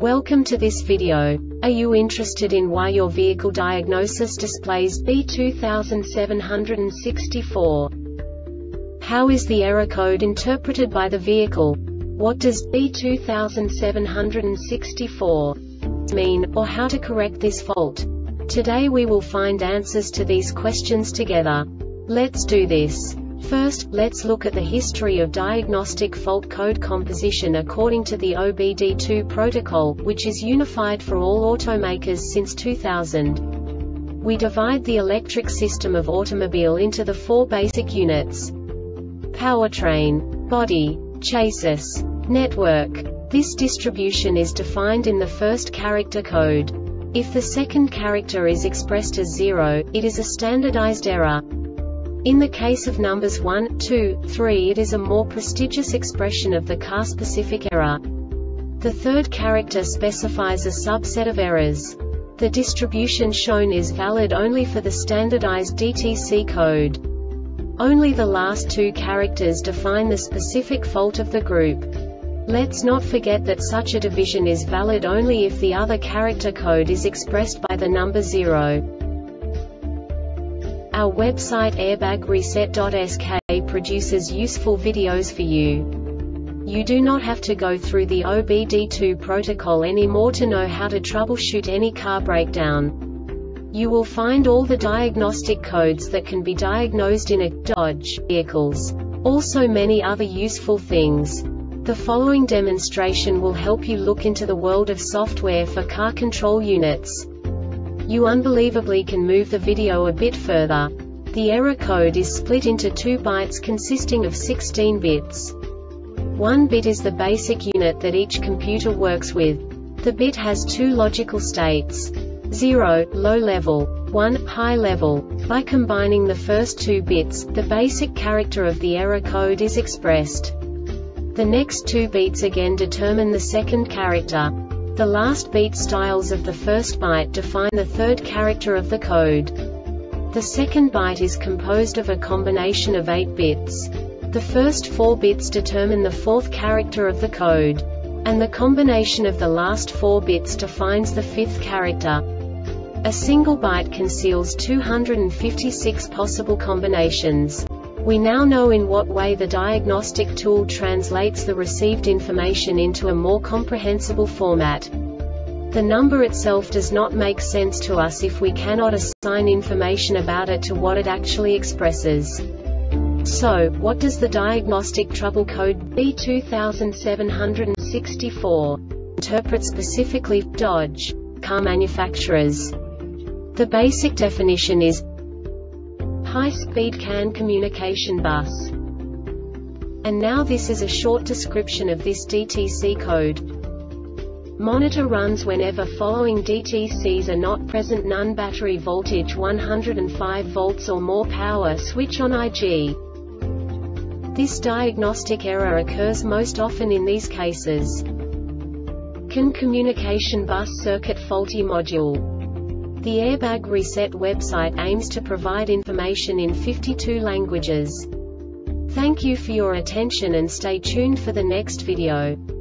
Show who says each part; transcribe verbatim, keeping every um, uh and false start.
Speaker 1: Welcome to this video. Are you interested in why your vehicle diagnosis displays B two seven six four? How is the error code interpreted by the vehicle? What does B two seven six four mean, or how to correct this fault? Today we will find answers to these questions together. Let's do this. First, let's look at the history of diagnostic fault code composition according to the O B D two protocol, which is unified for all automakers since two thousand. We divide the electric system of automobile into the four basic units: powertrain, body, chassis, network. This distribution is defined in the first character code. If the second character is expressed as zero, it is a standardized error. In the case of numbers one, two, three, it is a more prestigious expression of the car-specific error. The third character specifies a subset of errors. The distribution shown is valid only for the standardized D T C code. Only the last two characters define the specific fault of the group. Let's not forget that such a division is valid only if the other character code is expressed by the number zero. Our website airbag reset dot S K produces useful videos for you. You do not have to go through the O B D two protocol anymore to know how to troubleshoot any car breakdown. You will find all the diagnostic codes that can be diagnosed in a Dodge vehicles. Also many other useful things. The following demonstration will help you look into the world of software for car control units. You unbelievably can move the video a bit further. The error code is split into two bytes consisting of sixteen bits. One bit is the basic unit that each computer works with. The bit has two logical states: zero, low level, one, high level. By combining the first two bits, the basic character of the error code is expressed. The next two bits again determine the second character. The last beat styles of the first byte define the third character of the code. The second byte is composed of a combination of eight bits. The first four bits determine the fourth character of the code. And the combination of the last four bits defines the fifth character. A single byte conceals two hundred fifty-six possible combinations. We now know in what way the diagnostic tool translates the received information into a more comprehensible format. The number itself does not make sense to us if we cannot assign information about it to what it actually expresses. So, what does the diagnostic trouble code B two seven six four interpret specifically for Dodge car manufacturers? The basic definition is high-speed C A N communication bus. And now this is a short description of this D T C code. Monitor runs whenever following D T Cs are not present: none, battery voltage one hundred five volts or more, power switch on I G. This diagnostic error occurs most often in these cases: C A N communication bus circuit faulty module. The Airbag Reset website aims to provide information in fifty-two languages. Thank you for your attention and stay tuned for the next video.